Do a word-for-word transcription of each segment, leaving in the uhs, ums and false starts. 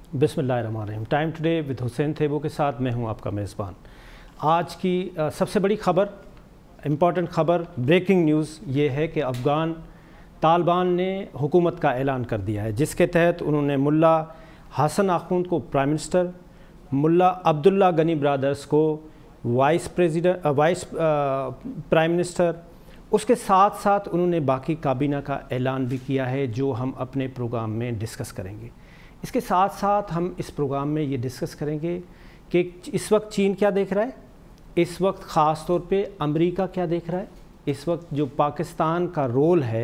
बिस्मिल्लाहिर्रहमानिर्रहीम। Time today with Hussain Thebo के साथ मैं हूं आपका मेज़बान। आज की आ, सबसे बड़ी ख़बर, इम्पॉर्टेंट ख़बर, ब्रेकिंग न्यूज़ ये है कि अफ़गान तालिबान ने हुकूमत का ऐलान कर दिया है, जिसके तहत उन्होंने मुल्ला हसन आखुंद को प्राइम मिनिस्टर, मुल्ला अब्दुल्ला गनी ब्रदर्स को vice president vice prime minister, उसके साथ साथ उन्होंने बाकी काबीना का ऐलान भी किया है, जो हम अपने प्रोग्राम में डिस्कस करेंगे। इसके साथ साथ हम इस प्रोग्राम में ये डिस्कस करेंगे कि इस वक्त चीन क्या देख रहा है, इस वक्त ख़ास तौर पे अमेरिका क्या देख रहा है, इस वक्त जो पाकिस्तान का रोल है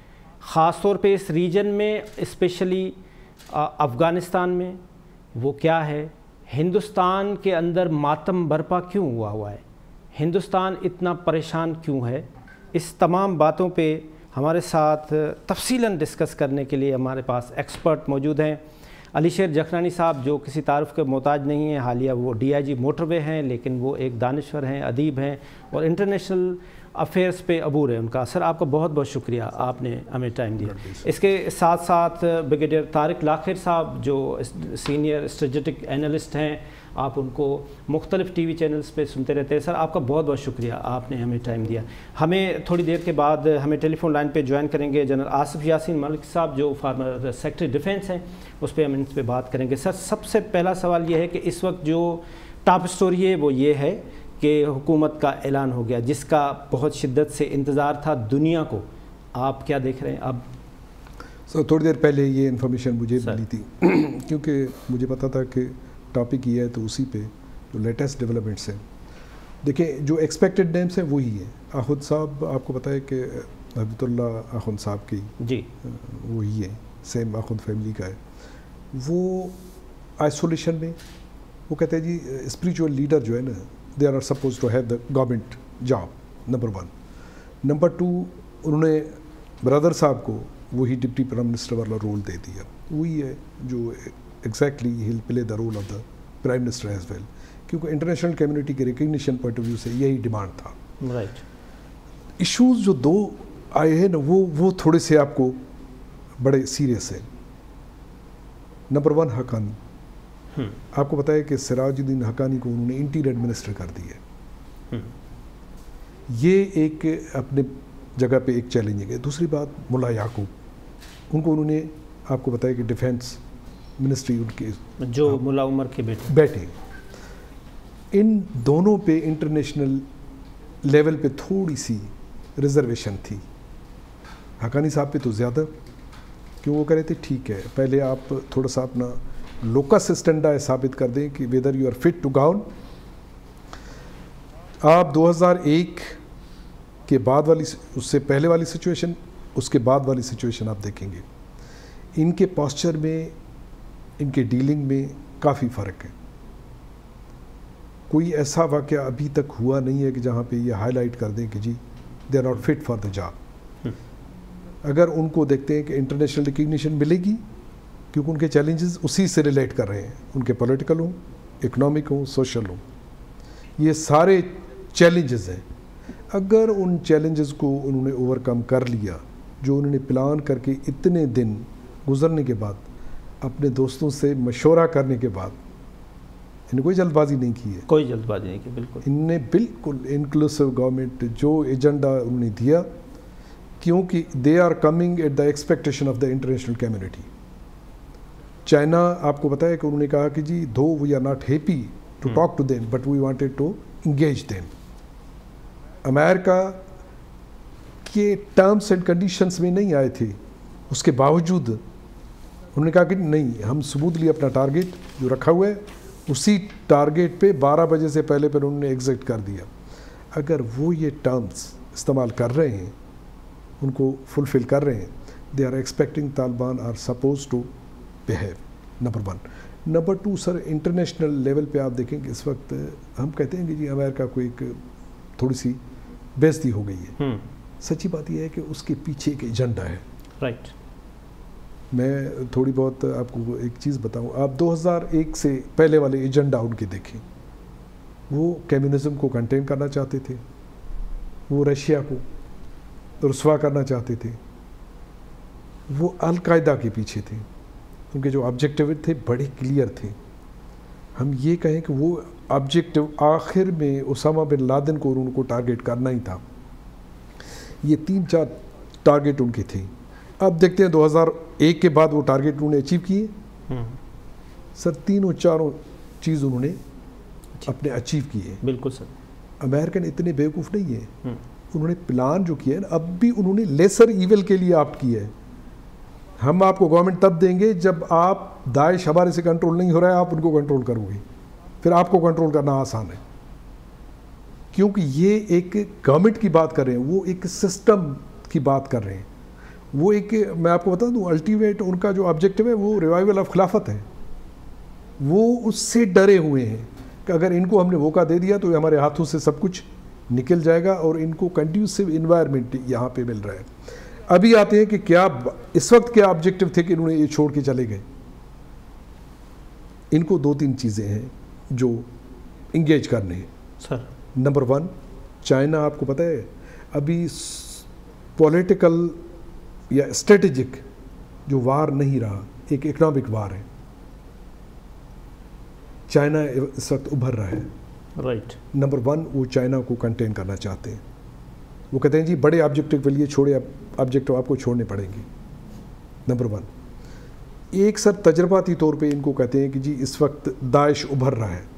ख़ास तौर पे इस रीजन में, स्पेशली अफ़गानिस्तान में, वो क्या है, हिंदुस्तान के अंदर मातम बरपा क्यों हुआ हुआ है, हिंदुस्तान इतना परेशान क्यों है। इस तमाम बातों पे हमारे साथ तफसीलन डिस्कस करने के लिए हमारे पास एक्सपर्ट मौजूद हैं। अलीशेर जखरानी साहब, जो किसी तारुफ के मोहताज नहीं हैं, हालिया वो डी आई जी मोटरवे हैं, लेकिन वो एक दानिश्वर हैं, अदीब हैं और इंटरनेशनल अफेयर्स पे अबूर है उनका। सर, आपका बहुत बहुत शुक्रिया, आपने हमें टाइम दिया। इसके साथ साथ ब्रिगेडियर तारिक लाखिर साहब, जो सीनियर स्ट्रेटेजिक एनालिस्ट हैं, आप उनको मुख्तलिफ टी वी चैनल्स पे सुनते रहते हैं। सर, आपका बहुत बहुत शुक्रिया, आपने हमें टाइम दिया। हमें थोड़ी देर के बाद हमें टेलीफोन लाइन पे ज्वाइन करेंगे जनरल आसिफ यासीन मलिक साहब, जो फार्मर सेक्रेटरी डिफेंस हैं, उस पर हम इन पर बात करेंगे। सर, सबसे पहला सवाल ये है कि इस वक्त जो टॉप स्टोरी है वो ये है कि हुकूमत का ऐलान हो गया, जिसका बहुत शिद्दत से इंतज़ार था दुनिया को। आप क्या देख रहे हैं अब? सर, थोड़ी देर पहले ये इन्फॉर्मेशन मुझे मिली थी क्योंकि मुझे पता था कि टॉपिक ये है, तो उसी पे जो लेटेस्ट डेवलपमेंट्स हैं। देखिए, जो एक्सपेक्टेड नेम्स हैं वही है। आखुंद साहब, आपको पता है कि अब्दुल्ला आखुंद साहब की जी वही है, सेम आखुंद फैमिली का है। वो आइसोलेशन में, वो कहते हैं जी स्पिरिचुअल लीडर जो है ना, they are supposed to have the government job, number one. Number two, उन्होंने ब्रदर साहब को वही डिप्टी प्राइम मिनिस्टर वाला रोल दे दिया। वही है जो exactly he will play the role of the prime minister as well, क्योंकि इंटरनेशनल कम्युनिटी के रिकग्निशन पॉइंट ऑफ व्यू से यही डिमांड था। Right right. इश्यूज जो दो आए हैं ना, वो वो थोड़े से आपको बड़े सीरियस हैं। Number one, Haqqani. hmm. आपको पता है कि सिराजुद्दीन हकानी को उन्होंने इंटीरियर मिनिस्टर कर दिया। hmm. ये एक अपने जगह पे एक चैलेंजिंग है। दूसरी बात, मुल्ला याकूब, उनको उन्होंने, आपको पता है कि डिफेंस मिनिस्ट्री उनके, जो मुल्ला उमर के बेटे बेटे इन दोनों पे इंटरनेशनल लेवल पे थोड़ी सी रिजर्वेशन थी। हकानी साहब पे तो ज़्यादा, क्यों? वो कह रहे थे ठीक है, पहले आप थोड़ा सा अपना लोकस स्टैंडर्ड साबित कर दें कि whether you are fit to govern. आप दो हज़ार एक के बाद वाली, उससे पहले वाली सिचुएशन, उसके बाद वाली सिचुएशन आप देखेंगे, इनके पोस्चर में, इनके डीलिंग में काफ़ी फ़र्क है। कोई ऐसा वाक़या अभी तक हुआ नहीं है कि जहाँ पे ये हाईलाइट कर दें कि जी they are not fit for the job. अगर उनको देखते हैं कि इंटरनेशनल रिकग्निशन मिलेगी, क्योंकि उनके चैलेंजेस उसी से रिलेट कर रहे हैं, उनके पॉलिटिकल हों, इकोनॉमिक हों, सोशल हों, ये सारे चैलेंजेस हैं। अगर उन चैलेंजेस को उन्होंने ओवरकम कर लिया, जो उन्होंने प्लान करके इतने दिन गुजरने के बाद, अपने दोस्तों से मशवरा करने के बाद, इन्हें कोई जल्दबाजी नहीं की है, कोई जल्दबाजी नहीं की, बिल्कुल इनने बिल्कुल इंक्लूसिव गवर्नमेंट जो एजेंडा उन्होंने दिया, क्योंकि they are coming at the expectation of the international community. China, आपको पता है कि उन्होंने कहा कि जी though we are not happy to talk to them but we wanted to engage them. America के टर्म्स एंड कंडीशंस में नहीं आए थे, उसके बावजूद उन्होंने कहा कि नहीं, हम स्मूथली अपना टारगेट जो रखा हुआ है उसी टारगेट पे बारह बजे से पहले पर उन्होंने एग्जिट कर दिया। अगर वो ये टर्म्स इस्तेमाल कर रहे हैं, उनको फुलफिल कर रहे हैं, they are expecting Taliban are supposed to behave, number one. Number two, sir, international level पे आप देखेंगे इस वक्त हम कहते हैं कि जी अमेरिका को एक थोड़ी सी बेइज्जती हो गई है। सच्ची बात यह है कि उसके पीछे एक एजेंडा है। Right right. मैं थोड़ी बहुत आपको एक चीज़ बताऊं, आप दो हज़ार एक से पहले वाले एजेंडा उनके देखें, वो कम्युनिज्म को कंटेन करना चाहते थे, वो रशिया को रुसवा करना चाहते थे, वो अल कायदा के पीछे थे, उनके जो ऑब्जेक्टिव थे बड़े क्लियर थे। हम ये कहें कि वो ऑब्जेक्टिव आखिर में उसामा बिन लादेन को उनको टारगेट करना ही था। ये तीन चार टारगेट उनके थे। अब देखते हैं दो हज़ार एक के बाद वो टारगेट उन्होंने अचीव किए। सर तीनों चारों चीज़ उन्होंने अपने अचीव किए। बिल्कुल सर। अमेरिकन इतने बेवकूफ़ नहीं है, उन्होंने प्लान जो किया है ना, अब भी उन्होंने लेसर ईवल के लिए ऑप्ट किया है। हम आपको गवर्नमेंट तब देंगे जब आप दाइश हमारे से कंट्रोल नहीं हो रहा है, आप उनको कंट्रोल करोगे, फिर आपको कंट्रोल करना आसान है। क्योंकि ये एक गवर्नमेंट की बात कर रहे हैं, वो एक सिस्टम की बात कर रहे हैं। वो एक, मैं आपको बता दूं, अल्टीमेट उनका जो ऑब्जेक्टिव है वो रिवाइवल ऑफ खिलाफत है। वो उससे डरे हुए हैं कि अगर इनको हमने मौका दे दिया तो हमारे हाथों से सब कुछ निकल जाएगा, और इनको कंड्यूसिव इन्वायरमेंट यहाँ पे मिल रहा है। अभी आते हैं कि क्या इस वक्त क्या ऑब्जेक्टिव थे कि इन्होंने ये छोड़ के चले गए। इनको दो तीन चीज़ें हैं जो इंगेज करने हैं सर। नंबर वन, चाइना आपको पता है अभी पॉलिटिकल या स्ट्रेटेजिक जो वार नहीं रहा, एक इकोनॉमिक वार है। चाइना इस वक्त उभर रहा है। राइट। नंबर वन, वो चाइना को कंटेन करना चाहते हैं। वो कहते हैं जी बड़े ऑब्जेक्टिव के लिए छोड़े ऑब्जेक्टिव आपको छोड़ने पड़ेंगे। Number one. एक सर तजर्बाती तौर पे इनको कहते हैं कि जी इस वक्त दाइश उभर रहा है,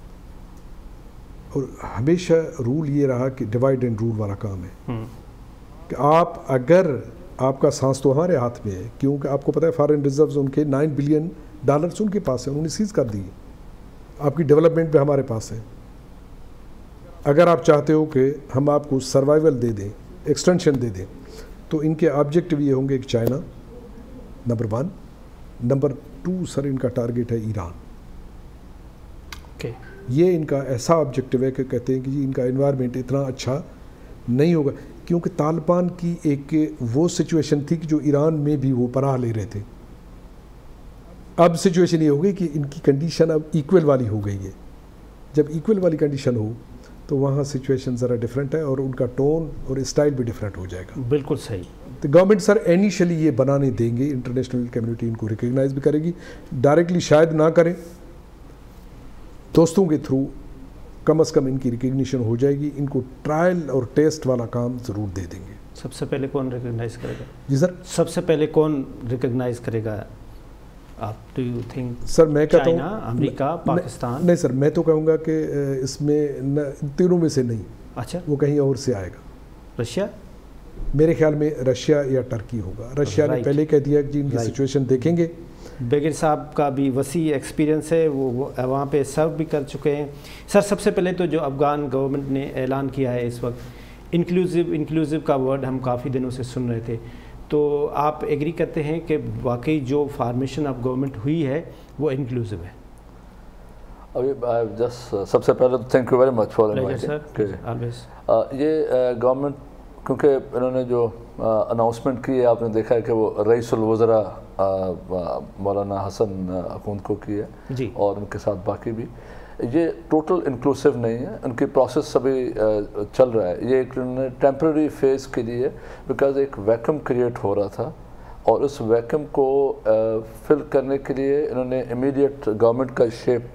और हमेशा रूल ये रहा कि डिवाइड एंड रूल वाला काम है कि आप, अगर आपका सांस तो हमारे हाथ में है, क्योंकि आपको पता है फॉरेन रिजर्व्स उनके नाइन बिलियन डॉलर्स उनके पास है, उन्होंने सीज कर दिए। आपकी डेवलपमेंट पे हमारे पास है। अगर आप चाहते हो कि हम आपको सर्वाइवल दे दें, एक्सटेंशन दे दें, तो इनके ऑब्जेक्टिव ये होंगे कि China number one. Number two sir इनका टारगेट है ईरान। ओके। ये इनका ऐसा ऑब्जेक्टिव है कि कहते हैं कि जी इनका एनवायरनमेंट इतना अच्छा नहीं होगा, क्योंकि तालिबान की एक वो सिचुएशन थी कि जो ईरान में भी वो पनाह ले रहे थे। अब सिचुएशन ये हो गई कि इनकी कंडीशन अब इक्वल वाली हो गई है। जब इक्वल वाली कंडीशन हो तो वहाँ सिचुएशन ज़रा डिफरेंट है, और उनका टोन और स्टाइल भी डिफरेंट हो जाएगा। बिल्कुल सही। तो गवर्नमेंट सर इनिशियली ये बनाने देंगे, इंटरनेशनल कम्युनिटी इनको रिकग्नाइज भी करेगी, डायरेक्टली शायद ना करें, दोस्तों के थ्रू कम अज़ कम इनकी रिकग्निशन हो जाएगी। इनको ट्रायल और टेस्ट वाला काम ज़रूर दे देंगे। सबसे पहले कौन रिकग्नाइज करेगा? जी सर, सबसे पहले कौन रिकग्नाइज करेगा आप? डू यू थिंक सर मैं कहता हूँ चाइना, अमेरिका, पाकिस्तान? नहीं सर, मैं तो कहूँगा कि इसमें न तीनों में से नहीं। अच्छा, वो कहीं और से आएगा। रशिया? मेरे ख्याल में रशिया या टर्की होगा। रशिया ने पहले कह दिया कि जी इनकी सिचुएशन देखेंगे। बेगिर साहब का भी वसी एक्सपीरियंस है, वो, वो वहाँ पे सर्व भी कर चुके हैं। सर सबसे पहले तो जो अफ़गान गवर्नमेंट ने ऐलान किया है इस वक्त, इंक्लूसिव इंक्लूसिव का वर्ड हम काफ़ी दिनों से सुन रहे थे, तो आप एग्री करते हैं कि वाकई जो फार्मेशन ऑफ गवर्नमेंट हुई है वो इंक्लूसिव है? अभी जस्ट सबसे पहले तो thank you very much for inviting. ये गवर्नमेंट, क्योंकि इन्होंने जो अनाउंसमेंट की है, आपने देखा है कि वो रईसुल वज़रा मौलाना हसन अकूंद को की है जी, और उनके साथ बाकी भी। ये टोटल इंक्लूसिव नहीं है, उनकी प्रोसेस अभी चल रहा है। ये एक टेम्पररी फेज़ के लिए, बिकॉज एक वैक्यूम क्रिएट हो रहा था, और उस वैक्यूम को फिल करने के लिए इन्होंने इमीडिएट गवर्नमेंट का शेप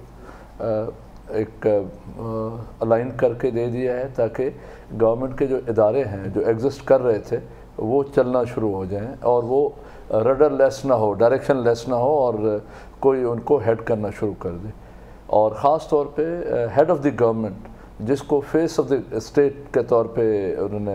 एक अलाइन करके दे दिया है, ताकि गवर्नमेंट के जो इदारे हैं जो एग्जिस्ट कर रहे थे वो चलना शुरू हो जाएं, और वो रडर लेस ना हो, डायरेक्शन लेस ना हो, और कोई उनको हेड करना शुरू कर दे। और ख़ास तौर पे हेड ऑफ़ द गवर्नमेंट, जिसको फेस ऑफ द स्टेट के तौर पे उन्होंने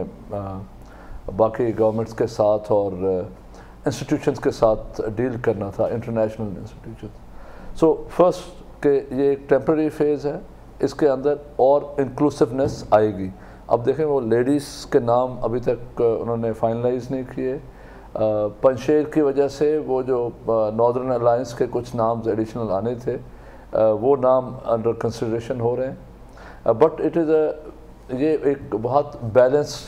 बाकी गवर्नमेंट्स के साथ और इंस्टीट्यूशंस के साथ डील करना था, इंटरनेशनल इंस्टीट्यूशंस। सो फर्स्ट के ये एक टेम्पररी फेज़ है, इसके अंदर और इंक्लूसिवनेस आएगी। अब देखें, वो लेडीज़ के नाम अभी तक उन्होंने फाइनलाइज नहीं किए। पंशेर की वजह से वो जो नॉर्दर्न अलायंस के कुछ नाम एडिशनल आने थे, वो नाम अंडर कंसिडरेशन हो रहे हैं। बट इट इज़ अ ये एक बहुत बैलेंस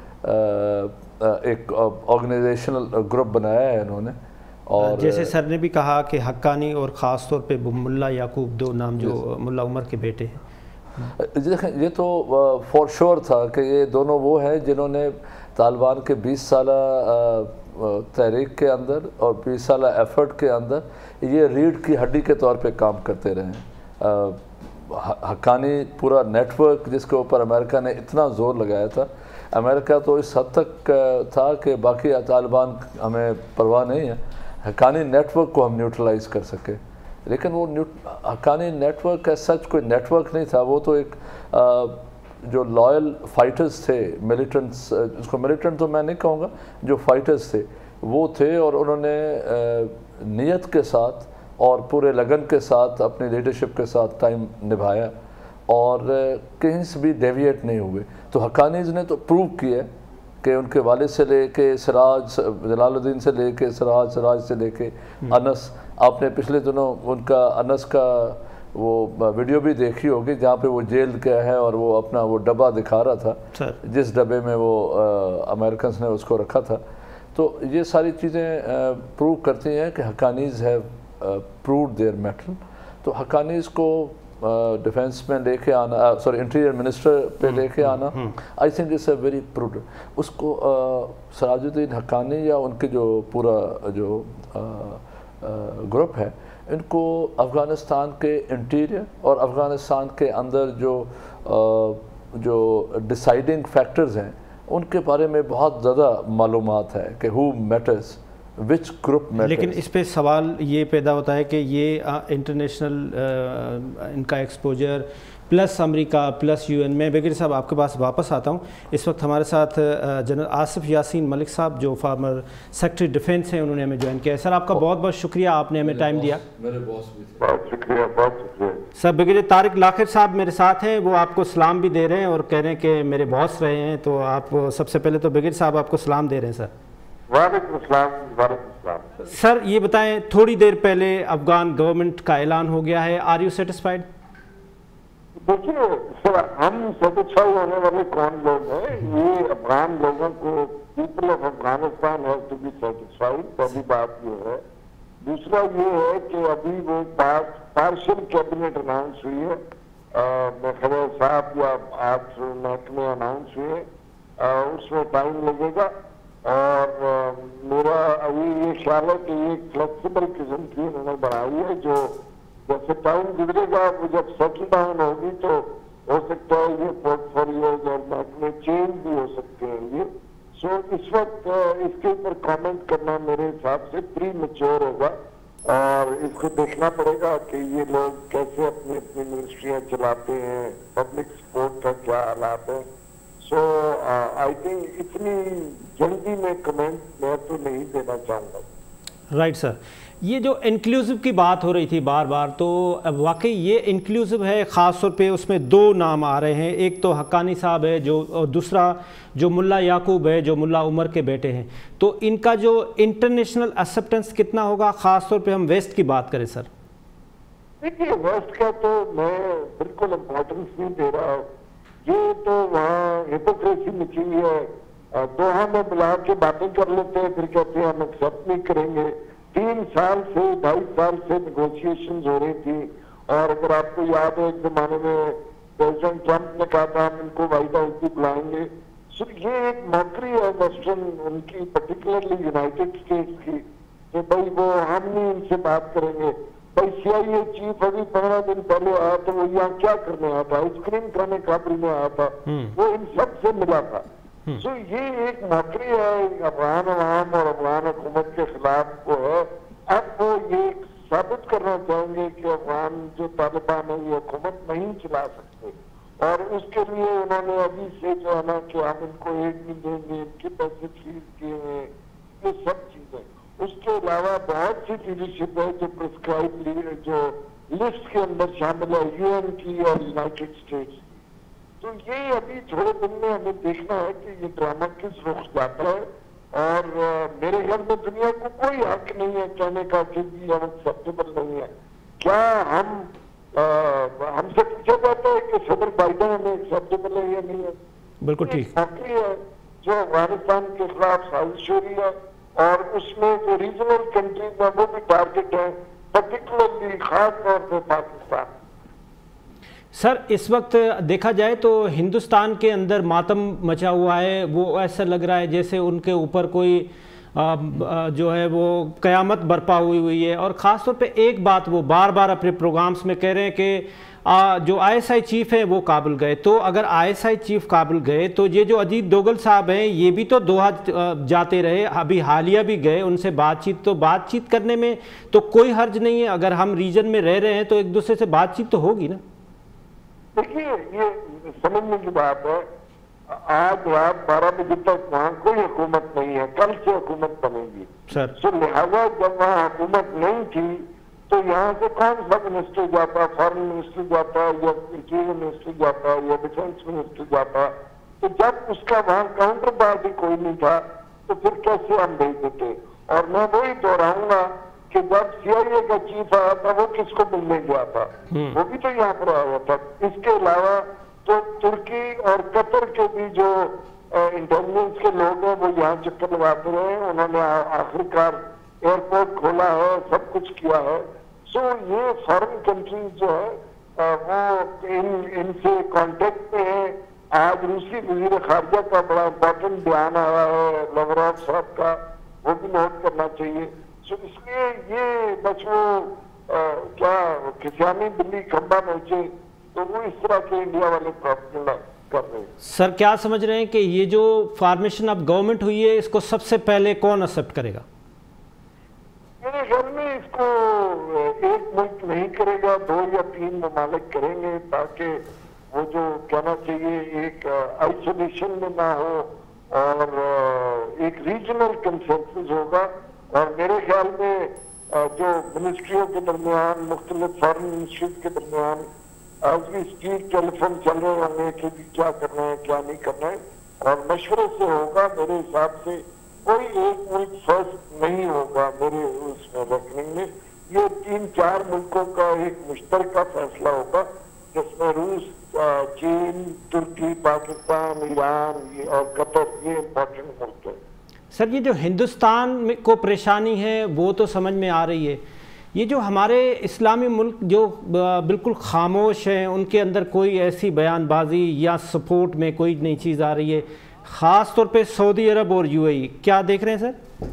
एक ऑर्गेनाइजेशनल ग्रुप बनाया है इन्होंने। और जैसे सर ने भी कहा कि हक्कानी और ख़ास तौर पे मुल्ला याकूब, दो नाम जो मुल्ला उमर के बेटे हैं, देखें ये तो फॉर श्योर था कि ये दोनों वो हैं जिन्होंने तालिबान के बीस साल तहरीक के अंदर और बीस साल एफर्ट के अंदर ये रीढ़ की हड्डी के तौर पे काम करते रहे हैं। हक्कानी पूरा नेटवर्क जिसके ऊपर अमेरिका ने इतना ज़ोर लगाया था, अमेरिका तो इस हद तक था कि बाकी तालिबान हमें परवाह नहीं है, हक्कानी नेटवर्क को हम न्यूट्रलाइज़ कर सके। लेकिन वो हक्कानी नेटवर्क ऐसा सच कोई नेटवर्क नहीं था, वो तो एक आ, जो लॉयल फाइटर्स थे, मिलिटेंट्स, उसको मिलिटेंट तो मैं नहीं कहूँगा, जो फाइटर्स थे वो थे, और उन्होंने नियत के साथ और पूरे लगन के साथ अपनी लीडरशिप के साथ टाइम निभाया और कहीं से भी डेविएट नहीं हुए। तो हक्कानीज़ ने तो प्रूव किया कि उनके वालिद से लेके सिराज, जलालुद्दीन से लेके सिराज, सिराज से लेके अनस, आपने पिछले दिनों उनका अनस का वो वीडियो भी देखी होगी जहाँ पे वो जेल गया है और वो अपना वो डब्बा दिखा रहा था, जिस डब्बे में वो अमेरिकन ने उसको रखा था। तो ये सारी चीज़ें प्रूव करती हैं कि Haqqanis have proved their mettle. तो हक्कानीज़ को डिफेंस में लेके आना, सॉरी इंटीरियर मिनिस्टर पे लेके आना, I think it's a very prudent. उसको सिराजुद्दीन हक्कानी या उनके जो पूरा जो ग्रुप है, इनको अफ़गानिस्तान के इंटीरियर और अफ़गानिस्तान के अंदर जो आ, जो डिसाइडिंग फैक्टर्स हैं उनके बारे में बहुत ज़्यादा मालूमात है कि who matters, which group matters. लेकिन इस पे सवाल ये पैदा होता है कि ये इंटरनेशनल इनका exposure plus America plus UN में। बेगरी साहब आपके पास वापस आता हूँ। इस वक्त हमारे साथ जनरल आसिफ यासीन मलिक साहब जो फॉर्मर सेक्रेटरी डिफेंस हैं, उन्होंने हमें ज्वाइन किया है। सर आपका बहुत बहुत शुक्रिया, आपने हमें टाइम दिया। मेरे बॉस भी थे। बहुत शुक्रिया, बहुत शुक्रिया। सर बेगरी तारिक लाखिर साहब मेरे साथ हैं, वो आपको सलाम भी दे रहे हैं और कह रहे हैं कि मेरे बॉस रहे हैं, तो आप सबसे पहले तो बेगरी साहब आपको सलाम दे रहे हैं। सर वालेकुम सलाम। वालेकुम सलाम। सर ये बताएं, थोड़ी देर पहले अफगान गवर्नमेंट का ऐलान हो गया है, आर यू सेटिस्फाइड? देखिए सर, हम सेटिस्फाई होने वाले कौन लोग हैं? ये अफगान लोगों को, people of Afghanistan have to be satisfied. पहली बात ये है। दूसरा ये है कि अभी वो बात पार्शियल कैबिनेट अनाउंस हुई है, खबर साहब या आज महकमे अनाउंस हुए, उसमें टाइम लगेगा। और मेरा अभी ये ख्याल है कि ये फ्लेक्सिबल किस्म की उन्होंने बनाई है, जो जैसे टाइम गुजरेगा वो जब सेटल डाउन होगी तो हो सकता है ये पोर्टफोलियोज और महकमे चेंज भी हो सकते हैं ये। सो इस वक्त इसके ऊपर कमेंट करना मेरे हिसाब से प्री मैच्योर होगा और इसको देखना पड़ेगा कि ये लोग कैसे अपनी अपनी मिनिस्ट्रियाँ चलाते हैं, पब्लिक सपोर्ट का क्या हालात है। सो आई थिंक इतनी जल्दी में कमेंट मैं तो नहीं देना चाहूँगा। Right right, sir. ये जो इंक्लूसिव की बात हो रही थी बार बार, तो वाकई ये इंक्लूसिव है। ख़ास तौर पे उसमें दो नाम आ रहे हैं, एक तो हक्कानी साहब है जो, और दूसरा जो मुल्ला याकूब है जो मुल्ला उमर के बेटे हैं। तो इनका जो इंटरनेशनल एक्सेप्टेंस कितना होगा, ख़ास तौर पे हम वेस्ट की बात करें? सर देखिए, वेस्ट का तो मैं बिल्कुल इम्पोर्टेंस नहीं दे रहा हूँ। ये तो वहाँ हिपोक्रेसी मची हुई है। दोहा में बुला के बातें कर लेते हैं, फिर कहते हैं हम एक्सेप्ट नहीं करेंगे। तीन साल से ढाई साल से नेगोशिएशंस हो रही थी, और अगर आपको याद है एक जमाने में प्रेसिडेंट ट्रंप ने कहा था हम इनको व्हाइट हाउस भी बुलाएंगे। सो ये एक मॉकरी है वेस्टर्न उनकी, पर्टिकुलरली यूनाइटेड स्टेट्स की, कि भाई वो हम नहीं इनसे बात करेंगे। भाई सी आई ए चीफ अभी पंद्रह दिन पहले आया तो वो यहाँ क्या करने आया था? आइसक्रीम खाने काबुल में आया था, वो इन सब से मिला था। सो ये एक मौकरी है अफगान अवाम और अफगान हुकूमत के खिलाफ को है। अब वो ये साबित करना चाहेंगे कि अफगान जो तालिबान है ये हुकूमत नहीं चला सकते, और उसके लिए उन्होंने अभी से जो है ना कि हम इनको एड नहीं देंगे, इनके पैसे फ्रीज किए हैं, ये सब चीजें। उसके अलावा बहुत सी लीडरशिप है जो प्रिस्क्राइब जो लिस्ट के अंदर शामिल है, यूएन की और यूनाइटेड स्टेट्स। तो ये अभी थोड़े दिन में हमें देखना है कि ये ड्रामा किस रुख जाता है। और uh, मेरे घर में दुनिया को कोई हक नहीं है कहने का कि ये हम एक्सेप्टेबल नहीं है। क्या हम uh, हमसे पूछा जाता है कि सदर बाइडेन हमें एक्सेप्टेबल है या नहीं है? बिल्कुल ठीक है जो अफगानिस्तान के खिलाफ साजिश हो रही है, और उसमें जो रीजनल कंट्रीज है वो भी टारगेट है, पर्टिकुलरली खास तौर पर पाकिस्तान। सर इस वक्त देखा जाए तो हिंदुस्तान के अंदर मातम मचा हुआ है। वो ऐसा लग रहा है जैसे उनके ऊपर कोई जो है वो क़यामत बरपा हुई हुई है। और ख़ास तौर पे एक बात वो बार बार अपने प्रोग्राम्स में कह रहे हैं कि आ, जो आईएसआई चीफ है वो काबुल गए। तो अगर आईएसआई चीफ काबुल गए तो ये जो अजीत डोगल साहब हैं ये भी तो दोहा जाते रहे, अभी हालिया भी गए, उनसे बातचीत तो बातचीत करने में तो कोई हर्ज नहीं है। अगर हम रीजन में रह रहे हैं तो एक दूसरे से बातचीत तो होगी ना। देखिए ये समझने की बात है, आज रात बारह बजे तक वहाँ कोई हुकूमत नहीं है, कल से हुकूमत बनेगी सर। तो लिहाजा जब वहाँ हुकूमत नहीं थी तो यहाँ से कौन सा मिनिस्टर जाता, फॉरेन मिनिस्टर जाता या इंटीरियर मिनिस्टर जाता या डिफेंस मिनिस्टर जाता। तो जब उसका वहाँ काउंटर पार्ट ही कोई नहीं था तो फिर कैसे हम भेज देते। और मैं वही दोहराऊंगा कि जब सीआईए का चीफ आया था वो किसको मिलने गया था, वो भी तो यहाँ पर आया था। इसके अलावा तो तुर्की और कतर के भी जो इंटेलिजेंस के लोग हैं वो यहाँ चक्कर लगाते रहे, उन्होंने आखिरकार एयरपोर्ट खोला है, सब कुछ किया है। सो ये फॉरेन कंट्रीज जो है वो इन इनसे कांटेक्ट में है। आज रूसी वजीर खारजा का बड़ा इम्पोर्टेंट बयान आया है लवरोव साहब का, वो भी नोट करना चाहिए। सो इसलिए ये बस वो आ, क्या किसानी बिल्ली खंबा नोचे, तो वो इस तरह के इंडिया वाले प्रोपेगेंडा कर रहे हैं। सर क्या समझ रहे हैं कि ये जो फॉर्मेशन ऑफ गवर्नमेंट हुई है इसको सबसे पहले कौन एक्सेप्ट करेगा? मेरे ख्याल में इसको एक मुल्क नहीं करेगा, दो या तीन ममालिक करेंगे, ताकि वो जो कहना चाहिए एक आइसोलेशन में ना हो और एक रीजनल कंसेंसस होगा। और मेरे ख्याल में जो मिनिस्ट्रियों के दरमियान, मुख्तलिफ फॉरेन मिनिस्ट्रीज के दरमियान आज भी स्पीड टेलीफोन चल रहे होंगे कि क्या करना है क्या नहीं करना है, और मशवरे से होगा। मेरे हिसाब से कोई एक मुल्क फर्स्ट नहीं होगा मेरे उसमें रखने में, ये तीन चार मुल्कों का एक मुश्तरका फैसला होगा जिसमें रूस, चीन, तुर्की, पाकिस्तान, ईरान और कतर ये इम्पोर्टेंट मुल्क है। सर ये जो हिंदुस्तान में को परेशानी है वो तो समझ में आ रही है, ये जो हमारे इस्लामी मुल्क जो बिल्कुल खामोश हैं, उनके अंदर कोई ऐसी बयानबाजी या सपोर्ट में कोई नई चीज़ आ रही है, ख़ास तौर पे सऊदी अरब और यूएई, क्या देख रहे हैं सर?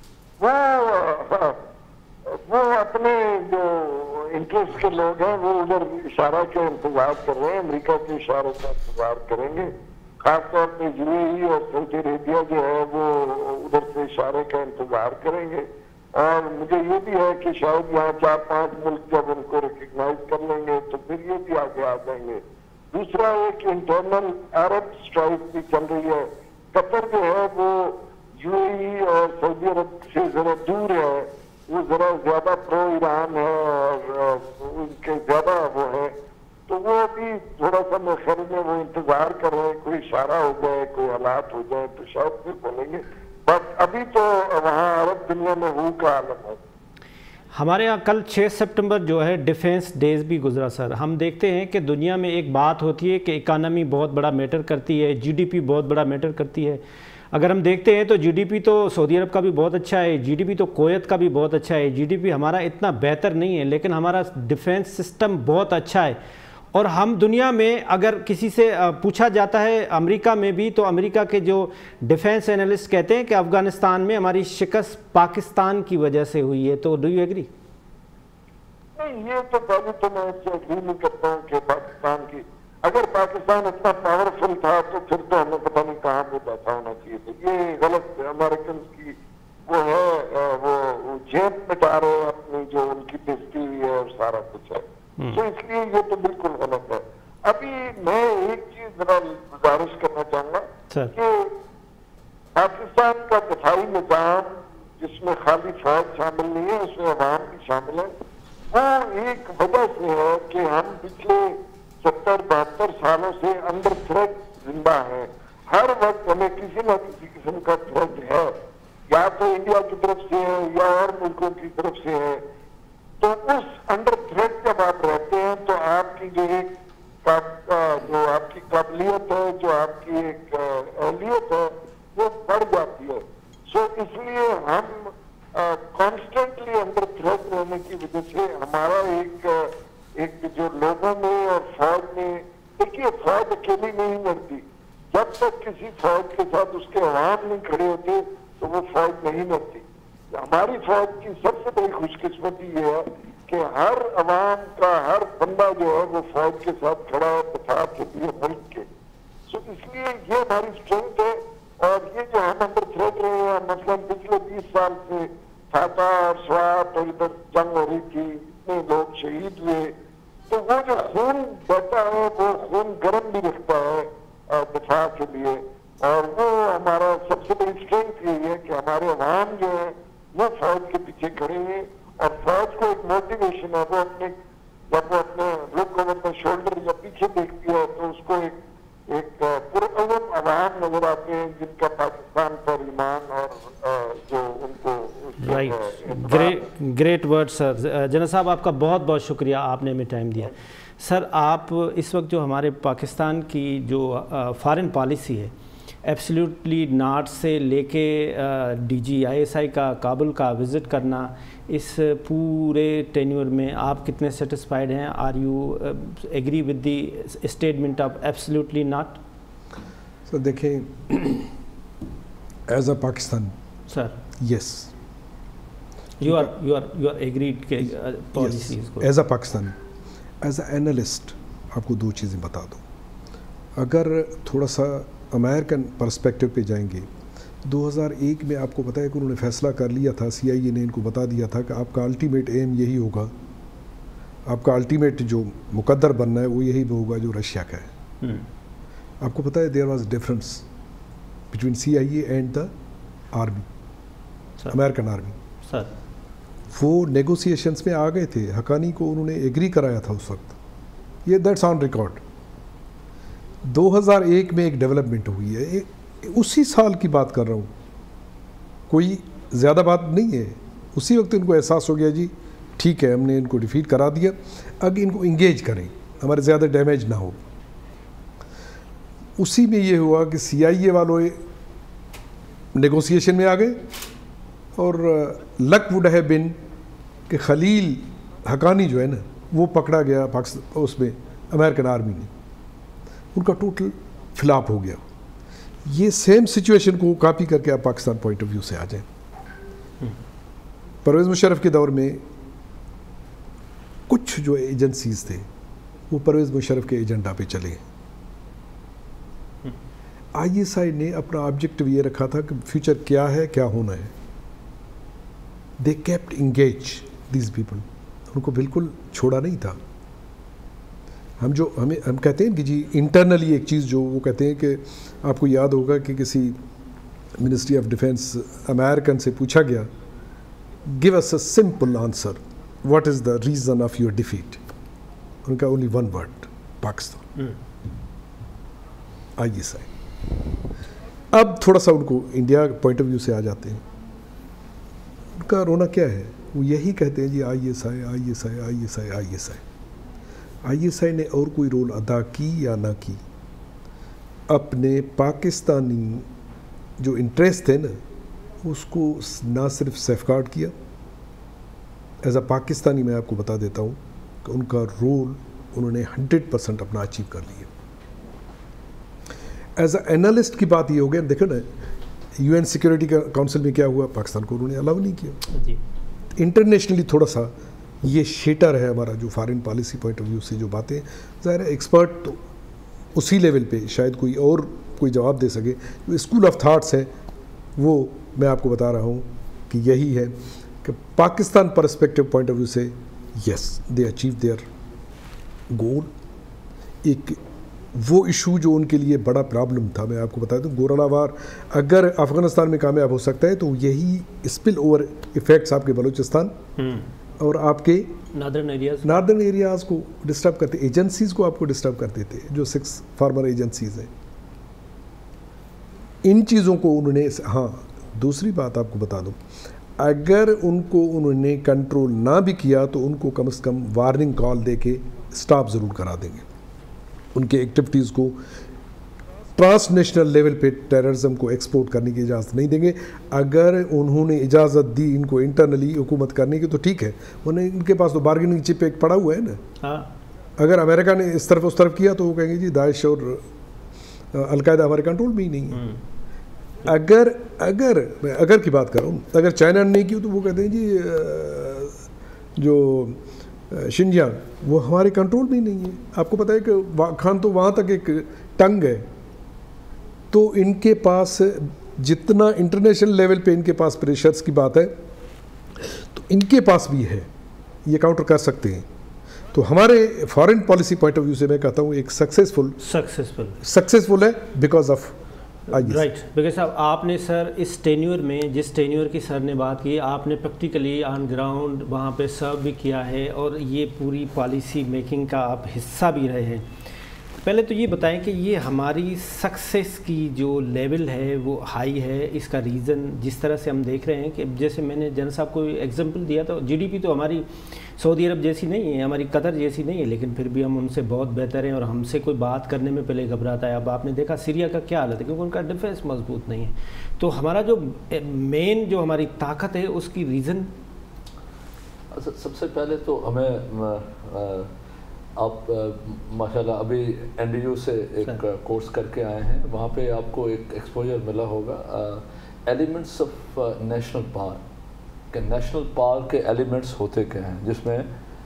वो वो अपने जो इंटरेस्ट के लोग हैं वो उधर इशारा के इंतजार कर रहे हैं, अमेरिका के इशारे का इंतजार करेंगे। खासतौर पे यूएई और सऊदी अरेबिया जो है वो उधर से इशारे का इंतजार करेंगे। और मुझे ये भी है कि शायद यहाँ चार पांच मुल्क जब उनको रिकग्नाइज कर लेंगे तो फिर ये भी आगे आ जाएंगे। दूसरा एक इंटरनल अरब स्ट्राइक भी चल रही है। कतर जो है वो यूएई और सऊदी अरब से जरा दूर है, वो जरा ज्यादा प्रो ईरान है और उनके ज्यादा वो है, तो वो अभी थोड़ा सा मेरे ख्याल में वो इंतजार कर रहे हैं, कोई इशारा हो जाए, कोई हालात हो जाए तो शायद फिर बोलेंगे। बट अभी तो वहाँ अरब दुनिया में हूँ का आलम है। हमारे यहाँ कल छह सितंबर जो है डिफेंस डेज भी गुजरा सर। हम देखते हैं कि दुनिया में एक बात होती है कि इकानमी बहुत बड़ा मैटर करती है, जीडीपी बहुत बड़ा मैटर करती है। अगर हम देखते हैं तो जीडीपी तो सऊदी अरब का भी बहुत अच्छा है, जीडीपी तो कुवैत का भी बहुत अच्छा है। जीडीपी हमारा इतना बेहतर नहीं है लेकिन हमारा डिफेंस सिस्टम बहुत अच्छा है। और हम दुनिया में अगर किसी से पूछा जाता है, अमेरिका में भी, तो अमेरिका के जो डिफेंस एनालिस्ट कहते हैं कि अफगानिस्तान में हमारी शिकस्त पाकिस्तान की वजह से हुई है। तो डू यू एग्री? नहीं, ये तो पहले तो मैं इससे एग्री नहीं करता हूँ कि पाकिस्तान की, अगर पाकिस्तान इतना पावरफुल था तो फिर तो हमें पता नहीं कहाँ पे बैठा होना चाहिए। तो ये गलत अमेरिकन की वो है, वो जेब मिटा रहे हैं अपनी, जो उनकी बेइज्जती हुई है और सारा कुछ है। तो इसलिए ये तो बिल्कुल गलत है। अभी मैं एक चीज जरा गुजारिश करना चाहूंगा कि पाकिस्तान का दिफाई निजाम, जिसमें खाली फौज शामिल नहीं है, उसमें अवाम भी शामिल है, वो एक वजह से है कि हम पिछले सत्तर बहत्तर सालों से अंडर थ्रेट जिंदा है। हर वक्त हमें किसी न किसी किस्म का थ्रेट है, या तो इंडिया की तरफ से है या और मुल्कों की तरफ से है। तो उस अंडर थ्रेट जब आप रहते हैं तो आपकी जो एक जो आपकी काबिलियत है, जो आपकी एक अहलियत है, वो बढ़ जाती है। सो इसलिए हम कॉन्स्टेंटली अंडर थ्रेट रहने की वजह से हमारा एक एक जो लोगों में और फौज में, देखिए फौज अकेली नहीं लड़ती, जब तक किसी फौज के साथ उसके अवाम नहीं खड़े होते तो वो फौज नहीं मरती। हमारी फौज की सबसे बड़ी खुशकिस्मती ये है कि हर अवाम का हर बंदा जो है वो फौज के साथ खड़ा है दफा के लिए मुल्क के। सो इसलिए ये हमारी स्ट्रेंथ है। और ये जो हम अंदर थ्रेट रहे हैं, मसलन पिछले बीस साल से फाता और स्वात और इधर जंग हो रही थी, इतने लोग शहीद हुए, तो वो जो खून बहता है वो खून गर्म भी रखता है दफा के लिए। और वो हमारा सबसे बड़ी स्ट्रेंथ यही है कि हमारे अवाम जो है वो फौज के पीछे खड़े हैं। और फौज को एक मोटिवेशन है, वो अपने जब वो अपने लुक ओवर द शोल्डर या पीछे देखती है तो उसको एक एक पुरअमन अवाम नजर आते हैं जिनका पाकिस्तान पर ईमान और जो उनको right. Great great word sir. General साहब आपका बहुत बहुत शुक्रिया, आपने हमें टाइम दिया। सर आप इस वक्त जो हमारे पाकिस्तान की जो फॉरेन पॉलिसी है एब्सोल्युटली नॉट से लेके डीजी आईएसआई का काबुल का विज़िट करना, इस पूरे टेन्योर में आप कितने सेटिस्फाइड हैं? Are you agree with the statement of absolutely not? Sir देखें, as a Pakistan sir yes you are you are you are agreed के पॉलिसीज को। As a Pakistan, as a analyst आपको दो चीज़ें बता दूँ। अगर थोड़ा सा अमेरिकन पर्सपेक्टिव पे जाएंगे, दो हज़ार एक में आपको पता है कि उन्होंने फैसला कर लिया था, सीआईए ने इनको बता दिया था कि आपका अल्टीमेट एम यही होगा, आपका अल्टीमेट जो मुकद्दर बनना है वो यही होगा जो रशिया का है। आपको पता है there was difference between CIA and the army, American army. Sir वो नेगोशिएशंस में आ गए थे, हकानी को उन्होंने एग्री कराया था उस वक्त, ये दैट्स ऑन रिकॉर्ड। दो हज़ार एक में एक डेवलपमेंट हुई है, एक, उसी साल की बात कर रहा हूँ, कोई ज़्यादा बात नहीं है। उसी वक्त इनको एहसास हो गया जी ठीक है हमने इनको डिफीट करा दिया, अब इनको इंगेज करें, हमारे ज़्यादा डैमेज ना हो। उसी में ये हुआ कि सीआईए वालों नेगोशिएशन में आ गए और लक वुड हैव बिन कि खलील हकानी जो है ना वो पकड़ा गया पाकिस्तान उसमें अमेरिकन आर्मी ने, उनका टोटल फ्लॉप हो गया। ये सेम सिचुएशन को कॉपी करके आप पाकिस्तान पॉइंट ऑफ व्यू से आ जाएं। परवेज़ मुशर्रफ के दौर में कुछ जो एजेंसीज थे वो परवेज़ मुशर्रफ के एजेंडा पे चले। आईएसआई ने अपना ऑब्जेक्टिव ये रखा था कि फ्यूचर क्या है, क्या होना है। They kept engage these people, उनको बिल्कुल छोड़ा नहीं था। हम जो हमें हम कहते हैं कि जी इंटरनली एक चीज़ जो वो कहते हैं कि आपको याद होगा कि किसी मिनिस्ट्री ऑफ डिफेंस अमेरिकन से पूछा गया, give us a simple answer, what is the reason of your defeat. उनका only one word, Pakistan. ISI अब थोड़ा सा उनको इंडिया पॉइंट ऑफ व्यू से आ जाते हैं, उनका रोना क्या है, वो यही कहते हैं जी ISI ISI ISI ISI. ISI ने और कोई रोल अदा की या ना की, अपने पाकिस्तानी जो इंटरेस्ट थे ना उसको ना सिर्फ सेफगार्ड किया, एज अ पाकिस्तानी मैं आपको बता देता हूँ कि उनका रोल उन्होंने हंड्रेड परसेंट अपना अचीव कर लिया। एज अ एनालिस्ट की बात ये हो गया, देखो ना यूएन सिक्योरिटी काउंसिल में क्या हुआ, पाकिस्तान को उन्होंने अलाउ नहीं किया जी। इंटरनेशनली थोड़ा सा ये शेटर है हमारा जो foreign policy point of view से जो बातें, ज़ाहिर है एक्सपर्ट तो उसी लेवल पे शायद कोई और कोई जवाब दे सके। जो स्कूल ऑफ थाट्स है वो मैं आपको बता रहा हूँ कि यही है कि Pakistan perspective point of view से yes they achieve their goal. एक वो इशू जो उनके लिए बड़ा प्रॉब्लम था, मैं आपको बता दूं, गोराला वार अगर अफ़गानिस्तान में कामयाब हो सकता है तो यही स्पिल ओवर इफ़ेक्ट्स आपके बलूचिस्तान और आपके नार्दर्न एरियाज नार्दर्न एरियाज़ को डिस्टर्ब करते, एजेंसीज़ को आपको डिस्टर्ब करते थे, जो सिक्स फार्मर एजेंसीज़ हैं। इन चीज़ों को उन्होंने, हाँ दूसरी बात आपको बता दूं, अगर उनको उन्होंने कंट्रोल ना भी किया तो उनको कम से कम वार्निंग कॉल दे के स्टॉप ज़रूर करा देंगे, उनके एक्टिविटीज़ को ट्रांसनेशनल लेवल पे टेररिज्म को एक्सपोर्ट करने की इजाज़त नहीं देंगे। अगर उन्होंने इजाज़त दी इनको इंटरनली हुकूमत करने की तो ठीक है, उन्हें इनके पास तो बार्गेनिंग चिप एक पड़ा हुआ है ना। हाँ। अगर अमेरिका ने इस तरफ उस तरफ किया तो वो कहेंगे जी दाइश और अलकायदा हमारे कंट्रोल में ही नहीं है। अगर अगर मैं अगर की बात कर रहा हूँ, अगर चाइना ने नहीं की तो वो कहते हैं जी जो शिनजियांग वो हमारे कंट्रोल में ही नहीं है। आपको पता है कि खान तो वहाँ तक एक टंग है, तो इनके पास जितना इंटरनेशनल लेवल पे इनके पास प्रेशर्स की बात है तो इनके पास भी है, ये काउंटर कर सकते हैं। तो हमारे foreign policy point of view से मैं कहता हूँ एक सक्सेसफुल सक्सेसफुल सक्सेसफुल है बिकॉज ऑफ राइट। बिकॉज साहब आपने सर इस टेन्योर में, जिस टेन्योर की सर ने बात की, आपने प्रैक्टिकली ऑन ग्राउंड वहाँ पे सर्व भी किया है और ये पूरी पॉलिसी मेकिंग का आप हिस्सा भी रहे हैं। पहले तो ये बताएं कि ये हमारी सक्सेस की जो लेवल है वो हाई है, इसका रीज़न जिस तरह से हम देख रहे हैं कि जैसे मैंने जन साहब को एग्जांपल दिया तो जीडीपी तो हमारी सऊदी अरब जैसी नहीं है, हमारी कतर जैसी नहीं है, लेकिन फिर भी हम उनसे बहुत बेहतर हैं और हमसे कोई बात करने में पहले घबराता है। अब आपने देखा सीरिया का क्या हालत है, क्योंकि उनका डिफेंस मजबूत नहीं है। तो हमारा जो मेन जो हमारी ताकत है उसकी रीज़न, सबसे पहले तो हमें आप माशाल्लाह अभी एनडीयू से एक कोर्स करके आए हैं, वहाँ पे आपको एक एक्सपोजर मिला होगा एलिमेंट्स ऑफ नेशनल पार्क के। नेशनल पार्क के एलिमेंट्स होते क्या हैं, जिसमें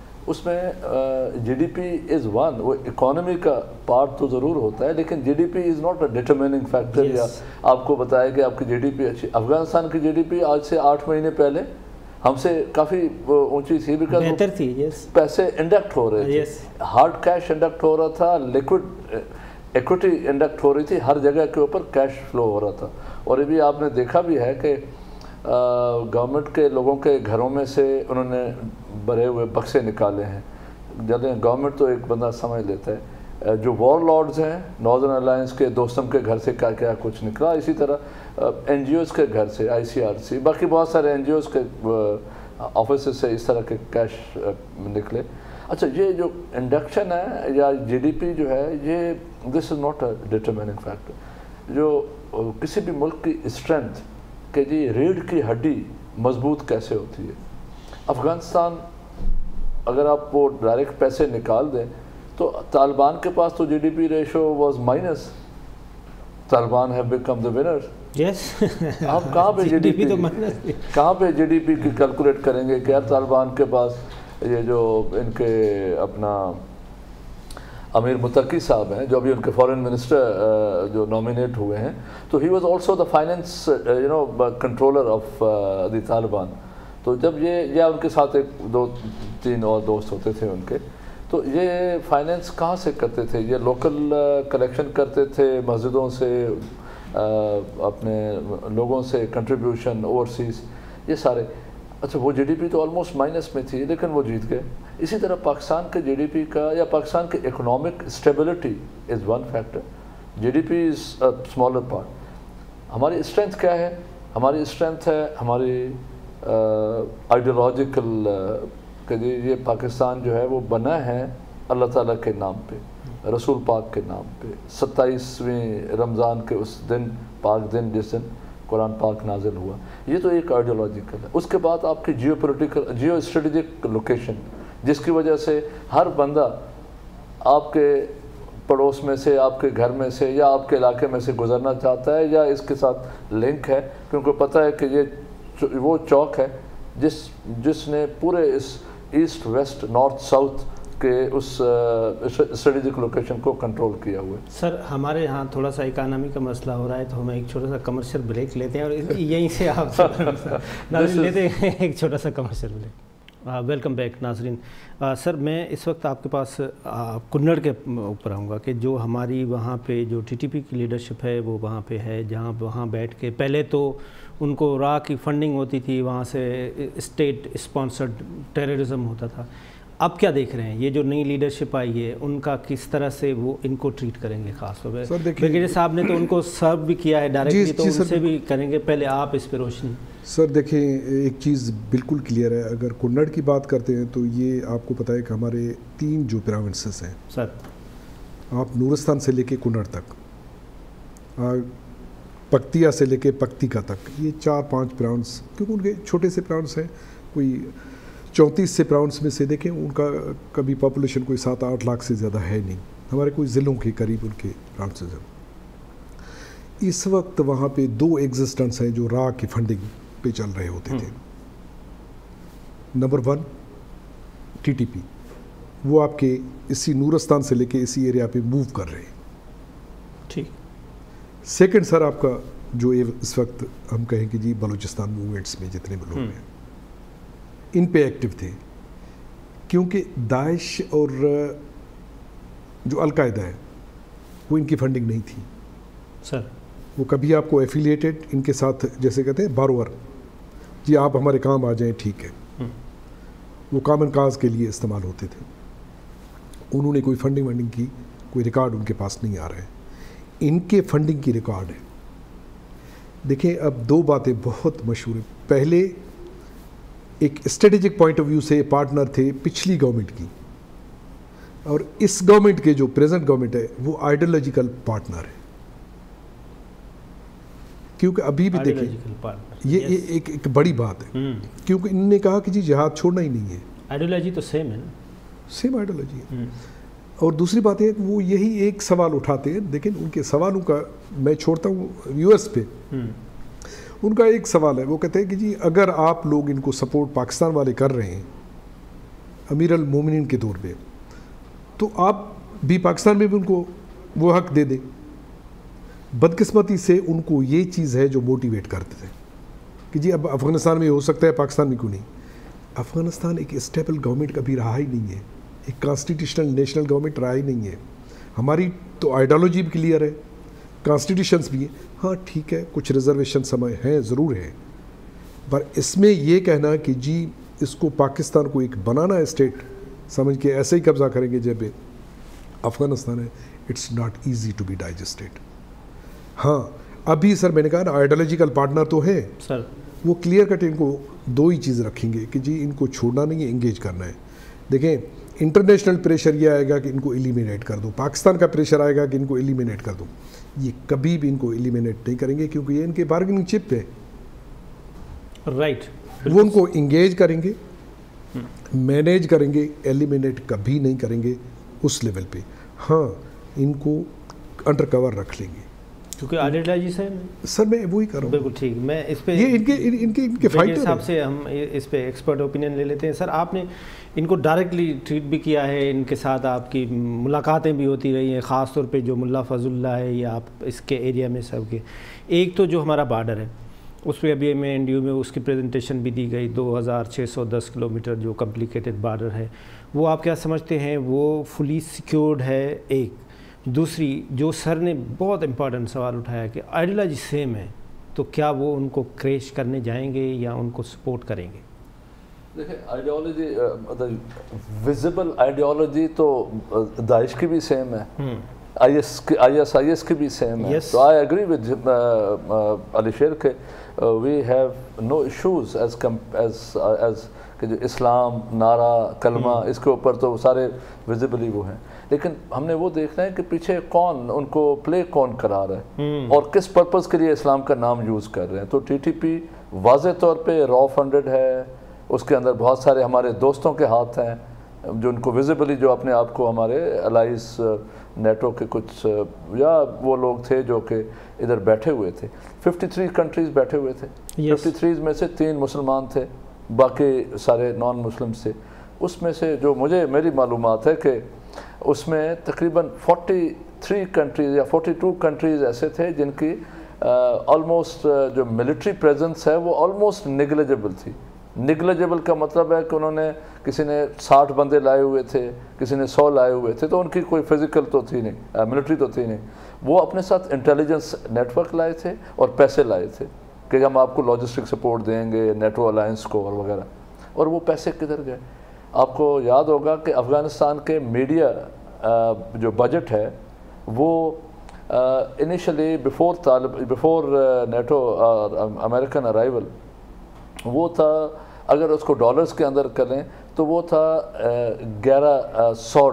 उसमें जीडीपी इज़ वन, वो इकोनॉमी का पार्ट तो ज़रूर होता है, लेकिन GDP is not a determining factor. या आपको बताया कि आपकी जीडीपी अच्छी, अफगानिस्तान की जीडीपी आज से आठ महीने पहले हमसे काफ़ी ऊंची थी, बिकॉज बेहतर थी। यस, पैसे इंडक्ट हो रहे थे, हार्ड कैश इंडक्ट हो रहा था, लिक्विड इक्विटी इंडक्ट हो रही थी, हर जगह के ऊपर कैश फ्लो हो रहा था। और ये भी आपने देखा भी है कि गवर्नमेंट के लोगों के घरों में से उन्होंने भरे हुए बक्से निकाले हैं। जब गवर्नमेंट तो एक बंदा समझ लेता है, जो वॉर लॉर्ड्स हैं नॉर्दर्न अलायंस के दोस्तों के घर से क्या क्या कुछ निकला, इसी तरह एनजीओज़ के घर से, आईसीआरसी, बाकी बहुत सारे एनजीओज़ के ऑफिस से इस तरह के कैश निकले। अच्छा, ये जो इंडक्शन है या जीडीपी जो है, ये this is not a determining factor. जो किसी भी मुल्क की स्ट्रेंथ के जी रीढ़ की हड्डी मजबूत कैसे होती है। अफ़गानिस्तान अगर आप वो डायरेक्ट पैसे निकाल दें तो तालिबान के पास तो GDP ratio was minus, Taliban have become the winners. Yes, आप कहाँ पे जीडीपी तो कहाँ पे जीडीपी की कैलकुलेट करेंगे कि यार तालिबान के पास ये जो इनके अपना अमीर मुत्तकी साहब हैं, जो अभी उनके फॉरेन मिनिस्टर जो नॉमिनेट हुए हैं, तो he was also the finance you know controller of the Taliban. तो जब ये या उनके साथ एक दो तीन और दोस्त होते थे उनके, तो ये फाइनेंस कहाँ से करते थे? ये लोकल कलेक्शन करते थे मस्जिदों से, अपने लोगों से कंट्रीब्यूशन, ओवरसीज़, ये सारे। अच्छा, वो जीडीपी तो ऑलमोस्ट माइनस में थी, लेकिन वो जीत गए। इसी तरह पाकिस्तान के जीडीपी का या पाकिस्तान की economic stability is one factor, GDP is a smaller part. हमारी स्ट्रेंथ क्या है? हमारी स्ट्रेंथ है हमारी आइडियोलॉजिकल कि ये पाकिस्तान जो है वो बना है अल्लाह ताला के नाम पे, रसूल पाक के नाम पे। सत्ताईसवीं रमज़ान के उस दिन, पाक दिन, जिस दिन कुरान पाक नाजिल हुआ, ये तो एक आइडियोलॉजिकल है। उसके बाद आपकी geo political, geo strategic location, जिसकी वजह से हर बंदा आपके पड़ोस में से, आपके घर में से या आपके इलाके में से गुजरना चाहता है या इसके साथ लिंक है, क्योंकि पता है कि ये वो चौक है जिस जिसने पूरे इस ईस्ट वेस्ट नॉर्थ साउथ के उस स्ट्रेटेजिक लोकेशन को कंट्रोल किया हुआ है। सर, हमारे यहाँ थोड़ा सा इकानमी का मसला हो रहा है, तो हम एक छोटा सा कमर्शियल ब्रेक लेते हैं और यहीं से आप नाज़रीन लेते हैं एक छोटा सा कमर्शियल ब्रेक। वेलकम बैक नाज़रीन। सर, मैं इस वक्त आपके पास कुन्नड़ के ऊपर आऊँगा कि जो हमारी वहाँ पे जो टीटीपी की लीडरशिप है वो वहाँ पे है, जहाँ वहाँ बैठ के पहले तो उनको रा की फंडिंग होती थी, वहाँ से स्टेट स्पॉन्सर्ड टेररिज्म होता था। अब क्या देख रहे हैं, ये जो नई लीडरशिप आई है उनका किस तरह से वो इनको ट्रीट करेंगे? खास तौर पर ब्रिगेडियर साहब ने तो उनको सर्व भी किया है डायरेक्टली, तो उनसे भी करेंगे। पहले आप इस पर रोशनी। सर देखिए, एक चीज़ बिल्कुल क्लियर है, अगर कुन्नड़ की बात करते हैं तो ये आपको पता है कि हमारे तीन जो प्रोविंसेस हैं सर, आप नूरिस्तान से लेके कुन्नड़ तक, पक्तिया से लेके पक्तिका तक, ये चार पांच प्रोविंस, क्योंकि उनके छोटे से प्रोविंस हैं, कोई चौंतीस से प्रोविंस में से देखें उनका कभी पॉपुलेशन कोई सात आठ लाख से ज़्यादा है नहीं, हमारे कोई ज़िलों के करीब उनके प्रोविंसेस हैं। इस वक्त वहाँ पे दो एग्जिस्टेंस हैं जो रा की फंडिंग पे चल रहे होते थे। नंबर वन टीटीपी, वो आपके इसी नूरस्तान से लेके इसी एरिया पे मूव कर रहे हैं। ठीक। सेकंड सर आपका जो ये इस वक्त हम कहें कि जी बलूचिस्तान मूवमेंट्स में जितने भी लोग हैं इन पे एक्टिव थे, क्योंकि दाइश और जो अलकायदा है वो इनकी फंडिंग नहीं थी सर। वो कभी आपको एफिलिएटेड इनके साथ, जैसे कहते हैं बारोवर, जी आप हमारे काम आ जाएं, ठीक है, वो कॉमन काज के लिए इस्तेमाल होते थे। उन्होंने कोई फंडिंग वंडिंग की कोई रिकॉर्ड उनके पास नहीं आ रहा है। इनके फंडिंग की रिकॉर्ड है। देखिए अब दो बातें बहुत मशहूर हैं। पहले एक स्ट्रेटेजिक पॉइंट ऑफ व्यू से पार्टनर थे पिछली गवर्नमेंट की, और इस गवर्नमेंट के जो प्रेजेंट गवर्नमेंट है वो आइडियोलॉजिकल पार्टनर है। क्योंकि अभी भी देखिए ये, ये एक, एक बड़ी बात है, क्योंकि इन्होंने कहा कि जी जिहाद छोड़ना ही नहीं है। आइडियोलॉजी तो सेम है ना, सेम आइडियोलॉजी है। और दूसरी बात है कि वो यही एक सवाल उठाते हैं, लेकिन उनके सवालों का मैं छोड़ता हूँ यूएस पे। उनका एक सवाल है, वो कहते हैं कि जी अगर आप लोग इनको सपोर्ट पाकिस्तान वाले कर रहे हैं अमीर अल मोमिनीन के तौर पे, तो आप भी पाकिस्तान में भी उनको वो हक दे दें। बदकिस्मती से उनको ये चीज़ है जो मोटिवेट करते थे कि जी अब अफ़गानिस्तान में हो सकता है, पाकिस्तान में क्यों नहीं। अफ़गानिस्तान एक स्टेबल गवर्नमेंट कभी रहा ही नहीं है, एक कॉन्स्टिट्यूशनल नेशनल गवर्नमेंट रहा ही नहीं है। हमारी तो आइडियोलॉजी भी क्लियर है, कॉन्स्टिट्यूशंस भी है। हाँ ठीक है, कुछ रिजर्वेशन समय हैं, ज़रूर है, पर इसमें ये कहना कि जी इसको पाकिस्तान को एक बनाना है स्टेट समझ के ऐसे ही कब्ज़ा करेंगे जब अफ़गानिस्तान है, it's not easy to be digested. हाँ अभी सर मैंने कहा ना आइडियोलॉजिकल पार्टनर तो है सर, वो क्लियर कट इनको दो ही चीज़ रखेंगे कि जी इनको छोड़ना नहीं है, एंगेज करना है। देखें इंटरनेशनल प्रेशर ये आएगा कि इनको एलिमिनेट कर दो, पाकिस्तान का प्रेशर आएगा कि इनको एलिमिनेट कर दो, ये कभी भी इनको एलिमिनेट नहीं करेंगे क्योंकि ये इनके बार्गेनिंग चिप है। राइट। वो उनको इंगेज करेंगे, मैनेज करेंगे, एलिमिनेट कभी नहीं करेंगे उस लेवल पे। हाँ इनको अंडर कवर रख लेंगे क्योंकि आइडियोलॉजी से सर मैं वही कर रहा हूँ। बिल्कुल ठीक। मैं इस पे ये इनके इन, इनके इनके फाइटर हिसाब से हम इस पे एक्सपर्ट ओपिनियन ले लेते हैं। सर आपने इनको डायरेक्टली ट्रीट भी किया है, इनके साथ आपकी मुलाकातें भी होती रही हैं, ख़ास तौर पे जो मुल्ला फजलुल्लाह है या आप इसके एरिया में सबके। एक तो जो हमारा बॉर्डर है उस पर अभी में एन डी यू में उसकी प्रेजेंटेशन भी दी गई, दो हज़ार छः सौ दस किलोमीटर जो कम्प्लिकेटेड बॉर्डर है, वो आप क्या समझते हैं वो फुली सिक्योर्ड है? एक दूसरी जो सर ने बहुत इम्पॉर्टेंट सवाल उठाया कि आइडियोलॉजी सेम है, तो क्या वो उनको क्रैश करने जाएंगे या उनको सपोर्ट करेंगे? देखिए आइडियोलॉजी, विजिबल आइडियोलॉजी तो दाइश की भी सेम है, आई एस की आई एस आई एस की भी सेम है। तो आई एग्री विद अलीशेर के we have no issues as as as कि जो इस्लाम नारा कलमा इसके ऊपर तो सारे विजिबली वो हैं, लेकिन हमने वो देखना है कि पीछे कौन उनको प्ले कौन करा रहा है और किस पर्पज़ के लिए इस्लाम का नाम यूज़ कर रहे हैं। तो टीटीपी वाज़े तौर पे रॉ फंडेड है, उसके अंदर बहुत सारे हमारे दोस्तों के हाथ हैं जो उनको विजिबली जो अपने आप को हमारे अलाइस नेटो के कुछ या वो लोग थे जो कि इधर बैठे हुए थे। तिरेपन कंट्रीज़ बैठे हुए थे, तिरेपन में से तीन मुसलमान थे, बाकी सारे नॉन मुस्लिम्स थे। उसमें से जो मुझे मेरी मालूमात है कि उसमें तकरीबन तैंतालीस कंट्रीज़ या बयालीस कंट्रीज़ ऐसे थे जिनकी ऑलमोस्ट uh, जो मिलिट्री प्रेजेंस है वो ऑलमोस्ट नेग्लिजिबल थी। नेग्लिजिबल का मतलब है कि उन्होंने किसी ने साठ बंदे लाए हुए थे, किसी ने सौ लाए हुए थे, तो उनकी कोई फिज़िकल तो थी नहीं, मिलिट्री तो थी नहीं। वो अपने साथ इंटेलिजेंस नेटवर्क लाए थे और पैसे लाए थे कि हम आपको लॉजिस्टिक सपोर्ट देंगे नेटो अलायंस को और वगैरह, और वो पैसे किधर गए? आपको याद होगा कि अफ़गानिस्तान के मीडिया जो बजट है वो initially before before NATO American arrival वो था, अगर उसको डॉलर्स के अंदर करें तो वो था ग्यारह सौ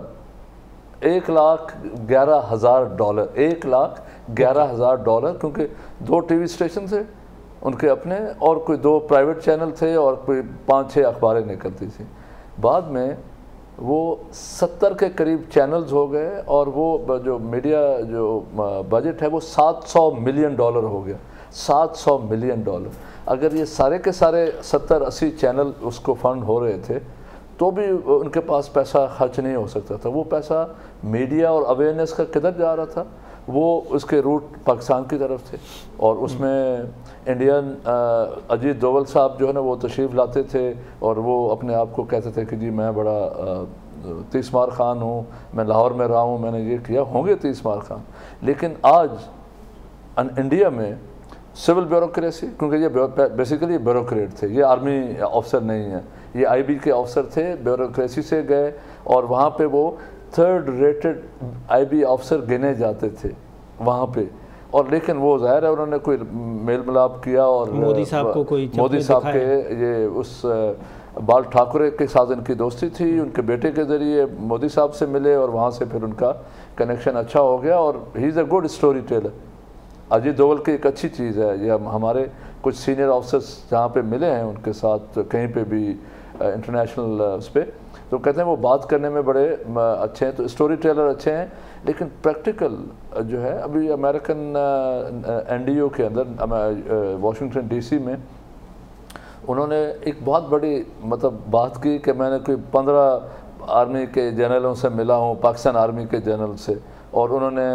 एक लाख ग्यारह हज़ार डॉलर, एक लाख ग्यारह हज़ार डॉलर, क्योंकि दो टीवी स्टेशन थे उनके अपने और कोई दो प्राइवेट चैनल थे और कोई पाँच छः अखबारें निकलती थी। बाद में वो सत्तर के करीब चैनल्स हो गए और वो जो मीडिया जो बजट है वो सात सौ मिलियन डॉलर हो गया, सात सौ मिलियन डॉलर। अगर ये सारे के सारे सत्तर अस्सी चैनल उसको फंड हो रहे थे तो भी उनके पास पैसा खर्च नहीं हो सकता था। वो पैसा मीडिया और अवेयरनेस का किधर जा रहा था? वो उसके रूट पाकिस्तान की तरफ थे और उसमें इंडियन अजीत डोवल साहब जो है ना वो तशरीफ़ लाते थे और वो अपने आप को कहते थे कि जी मैं बड़ा तीसमार खान हूँ, मैं लाहौर में रहा हूँ, मैंने ये किया, होंगे तीसमार खान। लेकिन आज इंडिया में सिविल ब्यूरोक्रेसी, क्योंकि ये बेसिकली ब्यूरोक्रेट थे, ये आर्मी ऑफिसर नहीं है, ये आईबी के अफसर थे, ब्यूरोक्रेसी से गए और वहाँ पे वो थर्ड रेटेड आईबी ऑफिसर गिने जाते थे वहाँ पे। और लेकिन वो ज़ाहिर है उन्होंने कोई मेल मिलाप किया और मोदी साहब को कोई मोदी साहब के ये उस बाल ठाकुरे के साथ इनकी दोस्ती थी, उनके बेटे के ज़रिए मोदी साहब से मिले और वहाँ से फिर उनका कनेक्शन अच्छा हो गया और he is a good story teller. Ajit Doval की एक अच्छी चीज़ है, ये हमारे कुछ सीनियर ऑफिसर्स जहाँ पे मिले हैं उनके साथ कहीं पे भी इंटरनेशनल उस पर, तो कहते हैं वो बात करने में बड़े अच्छे हैं, तो स्टोरी टेलर अच्छे हैं, लेकिन प्रैक्टिकल जो है अभी अमेरिकन एनडीओ के अंदर वाशिंगटन डीसी में उन्होंने एक बहुत बड़ी मतलब बात की कि मैंने कोई पंद्रह आर्मी के जनरलों से मिला हूँ, पाकिस्तान आर्मी के जनरल से, और उन्होंने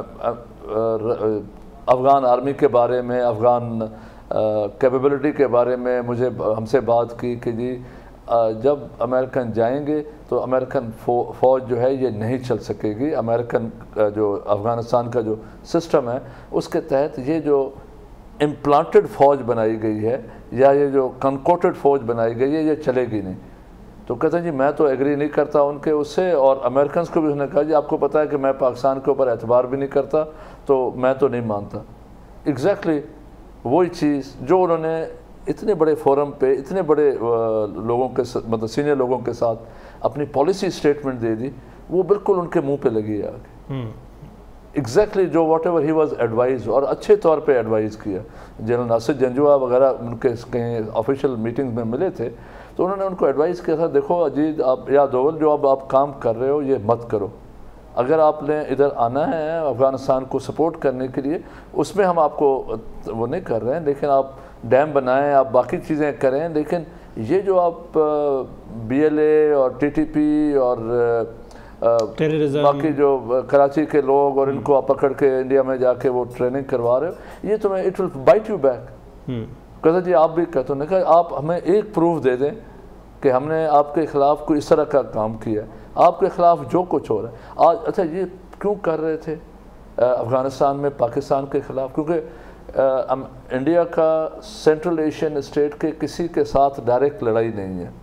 अफ़गान आर्मी के बारे में, अफ़गान कैपेबिलिटी के बारे में मुझे हमसे बात की कि जी जब अमेरिकन जाएंगे तो अमेरिकन फ़ौज जो है ये नहीं चल सकेगी, अमेरिकन जो अफ़गानिस्तान का जो सिस्टम है उसके तहत ये जो इम्प्लांटेड फ़ौज बनाई गई है या ये जो कनकोटेड फ़ौज बनाई गई है ये चलेगी नहीं। तो कहते हैं जी मैं तो एग्री नहीं करता उनके उससे, और अमेरिकन को भी उसने कहा जी आपको पता है कि मैं पाकिस्तान के ऊपर एतबार भी नहीं करता, तो मैं तो नहीं मानता। एग्जैक्टली वही चीज़ जो उन्होंने इतने बड़े फोरम पे इतने बड़े लोगों के मतलब सीनियर लोगों के साथ अपनी पॉलिसी स्टेटमेंट दे दी, वो बिल्कुल उनके मुंह पे लगी है आगे। एग्जैक्टली जो whatever he was advise, और अच्छे तौर पे एडवाइस किया। जनरल नासिर जंजुआ वगैरह उनके कहीं ऑफिशियल मीटिंग में मिले थे तो उन्होंने उनको एडवाइस किया था, देखो अजीत आप या डोवल जो अब आप काम कर रहे हो ये मत करो, अगर आपने इधर आना है अफ़गानिस्तान को सपोर्ट करने के लिए उसमें हम आपको वो नहीं कर रहे हैं, लेकिन आप डैम बनाएं, आप बाकी चीज़ें करें, लेकिन ये जो आप बी एल ए और टी टी पी और बाकी जो कराची के लोग और इनको आप पकड़ के इंडिया में जाके वो ट्रेनिंग करवा रहे हो, ये तुम्हें it will bite you back. कहते जी आप भी कहते हो, कहा आप हमें एक प्रूफ दे दें कि हमने आपके ख़िलाफ़ कोई इस तरह का काम किया, आपके ख़िलाफ़ जो कुछ हो रहा है आज। अच्छा ये क्यों कर रहे थे अफ़गानिस्तान में पाकिस्तान के ख़िलाफ़? क्योंकि इंडिया का सेंट्रल एशियन स्टेट के किसी के साथ डायरेक्ट लड़ाई नहीं है,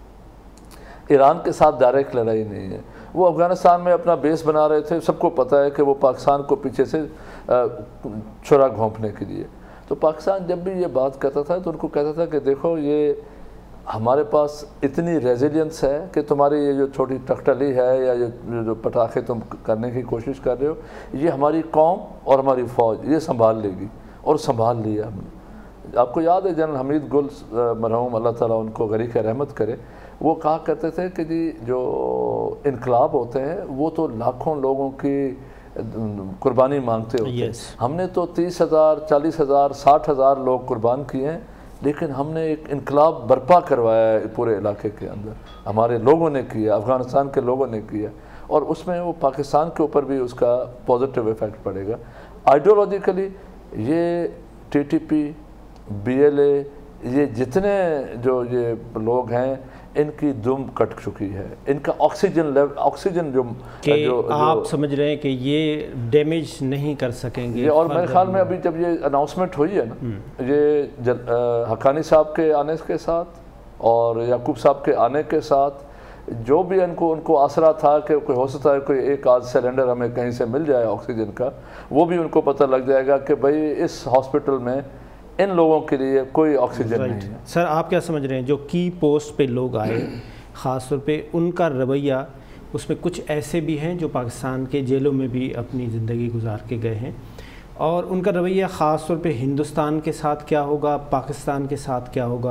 ईरान के साथ डायरेक्ट लड़ाई नहीं है। वो अफ़गानिस्तान में अपना बेस बना रहे थे, सबको पता है कि वो पाकिस्तान को पीछे से छुरा घोंपने के लिए। तो पाकिस्तान जब भी ये बात करता था तो उनको कहता था कि देखो ये हमारे पास इतनी रेजिलियंस है कि तुम्हारी ये जो छोटी टकटली है या ये जो पटाखे तुम करने की कोशिश कर रहे हो ये हमारी कौम और हमारी फ़ौज ये संभाल लेगी, और संभाल लिया हमने। आपको याद है जनरल हमीद गुल मरहूम अल्लाह ताला उनको गरीक़ रहमत करे, वो कहा करते थे कि जी जो इनकलाब होते हैं वो तो लाखों लोगों की कुर्बानी मांगते होते हैं। yes. हमने तो तीस हज़ार चालीस हज़ार साठ हज़ार लोग कुर्बान किए हैं, लेकिन हमने एक इनकलाब बर्पा करवाया है पूरे इलाके के अंदर, हमारे लोगों ने किया, अफ़गानिस्तान के लोगों ने किया, और उसमें वो पाकिस्तान के ऊपर भी उसका पॉजिटिव इफ़ेक्ट पड़ेगा। आइडियोलॉजिकली ये T T P B L A ये जितने जो ये लोग हैं इनकी दुम कट चुकी है, इनका ऑक्सीजन लेवल ऑक्सीजन जो, जो, जो आप जो, समझ रहे हैं कि ये डैमेज नहीं कर सकेंगे। ये और मेरे ख्याल में अभी जब ये अनाउंसमेंट हुई है ना ये जल, आ, हकानी साहब के आने के साथ और याकूब साहब के आने के साथ जो भी इनको उनको आसरा था कि कोई हो सकता है कोई एक आध सिलेंडर हमें कहीं से मिल जाए ऑक्सीजन का, वो भी उनको पता लग जाएगा कि भाई इस हॉस्पिटल में इन लोगों के लिए कोई ऑक्सीजन नहीं है। सर आप क्या समझ रहे हैं जो की पोस्ट पे लोग आए ख़ास तौर पे उनका रवैया, उसमें कुछ ऐसे भी हैं जो पाकिस्तान के जेलों में भी अपनी ज़िंदगी गुजार के गए हैं, और उनका रवैया ख़ास तौर पे हिंदुस्तान के साथ क्या होगा, पाकिस्तान के साथ क्या होगा,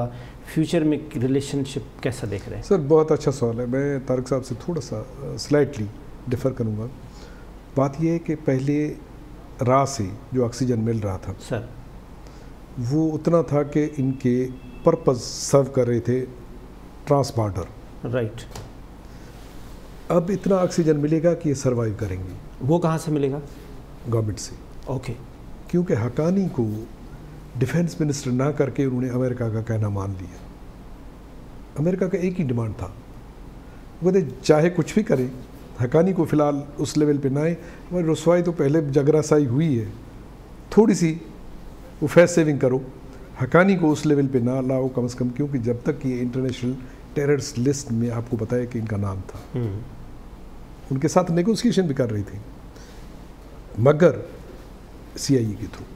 फ्यूचर में रिलेशनशिप कैसा देख रहे हैं? सर बहुत अच्छा सवाल है। मैं तारिक साहब से थोड़ा सा स्लाइटली डिफ़र करूँगा। बात यह है कि पहले राह से जो ऑक्सीजन मिल रहा था सर, वो उतना था कि इनके पर्पस सर्व कर रहे थे ट्रांस बॉर्डर। राइट। अब इतना ऑक्सीजन मिलेगा कि ये सर्वाइव करेंगे। वो कहाँ से मिलेगा? गवर्नमेंट से। ओके। क्योंकि हकानी को डिफेंस मिनिस्टर ना करके उन्होंने अमेरिका का कहना मान लिया। अमेरिका का एक ही डिमांड था, वो कहते चाहे कुछ भी करें, हकानी को फ़िलहाल उस लेवल पे ना आए। हमारी रसवाई तो पहले जगरासाई हुई है, थोड़ी सी वो फेस सेविंग करो, हकानी को उस लेवल पे ना लाओ कम से कम, क्योंकि जब तक ये इंटरनेशनल टेररिस्ट लिस्ट में आपको बताया कि इनका नाम था, उनके साथ नेगोशिएशन भी कर रही थी मगर सीआईए के थ्रू।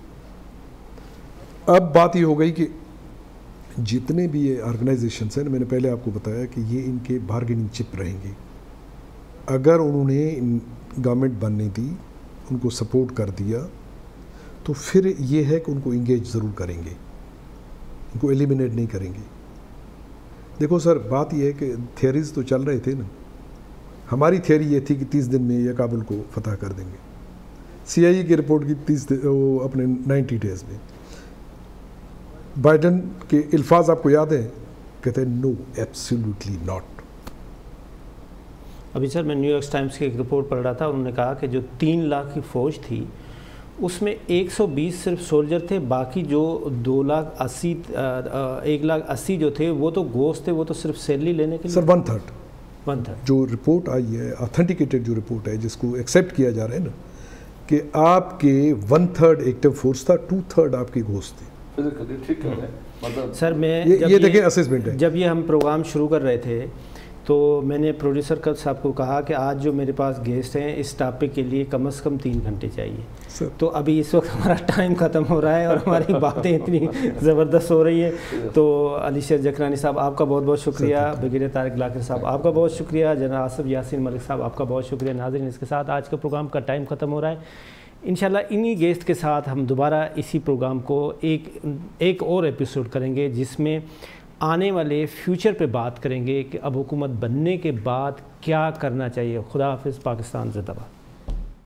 अब बात ये हो गई कि जितने भी ये ऑर्गेनाइजेशंस हैं, मैंने पहले आपको बताया कि ये इनके बार्गेनिंग चिप रहेंगे। अगर उन्होंने गवर्नमेंट बनने दी, उनको सपोर्ट कर दिया, तो फिर ये है कि उनको इंगेज ज़रूर करेंगे, उनको एलिमिनेट नहीं करेंगे। देखो सर, बात ये है कि थियरीज तो चल रहे थे ना। हमारी थियरी ये थी कि तीस दिन में ये काबुल को फतह कर देंगे। सीआईए की रिपोर्ट की तीस वो अपने नाइन्टी डेज में। बाइडन के अल्फाज आपको याद हैं, कहते हैं नो एब्सोल्युटली नॉट। अभी सर मैं न्यूयॉर्क टाइम्स की एक रिपोर्ट पढ़ रहा था, उन्होंने कहा कि जो तीन लाख की फ़ौज थी उसमें एक सौ बीस सिर्फ सोल्जर थे, बाकी जो दो लाख अस्सी एक लाख अस्सी जो थे वो तो गोश्त थे, वो तो सिर्फ सैलरी लेने के लिए। Sir one third one third जो रिपोर्ट आई है, ऑथेंटिकेटेड जो रिपोर्ट है, जिसको एक्सेप्ट किया जा रहा है ना, कि आपके वन थर्ड एक्टिव फोर्स था, टू थर्ड आपकी गोश्त थी। ठीक है मतलब सर मैं ये, ये देखें असेसमेंट है। जब ये हम प्रोग्राम शुरू कर रहे थे तो मैंने प्रोड्यूसर का साहब को कहा कि आज जो मेरे पास गेस्ट हैं इस टॉपिक के लिए कम से कम तीन घंटे चाहिए सर। तो अभी इस वक्त हमारा टाइम ख़त्म हो रहा है और हमारी बातें इतनी ज़बरदस्त हो रही है। तो अली शेर जकरानी साहब आपका बहुत बहुत शुक्रिया, ब्रिगेडियर तारिक लाकर साहब आपका बहुत शुक्रिया, जनरल आसिफ यासीन मलिक साहब आपका बहुत शुक्रिया। नाज़रीन, इसके साथ आज के प्रोग्राम का टाइम ख़त्म हो रहा है। इंशाल्लाह इन्हीं गेस्ट के साथ हम दोबारा इसी प्रोग्राम को एक एक और एपिसोड करेंगे, जिसमें आने वाले फ्यूचर पे बात करेंगे कि अब हुकूमत बनने के बाद क्या करना चाहिए। खुदा हाफिज़। पाकिस्तान ज़िंदाबाद।